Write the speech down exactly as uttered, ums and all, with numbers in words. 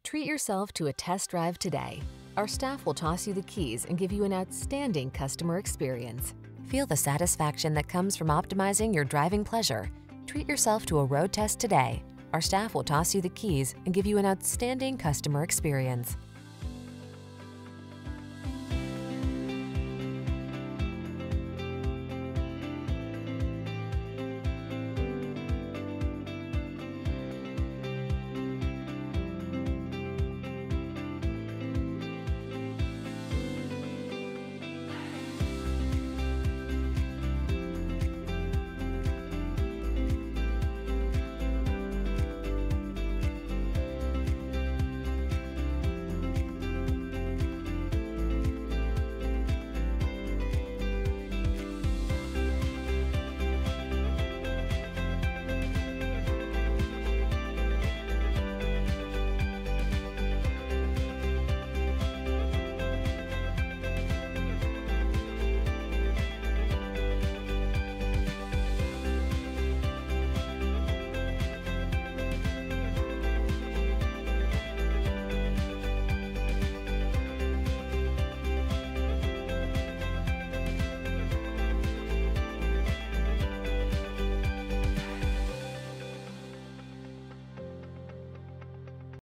Treat yourself to a test drive today. Our staff will toss you the keys and give you an outstanding customer experience. Feel the satisfaction that comes from optimizing your driving pleasure. Treat yourself to a road test today. Our staff will toss you the keys and give you an outstanding customer experience.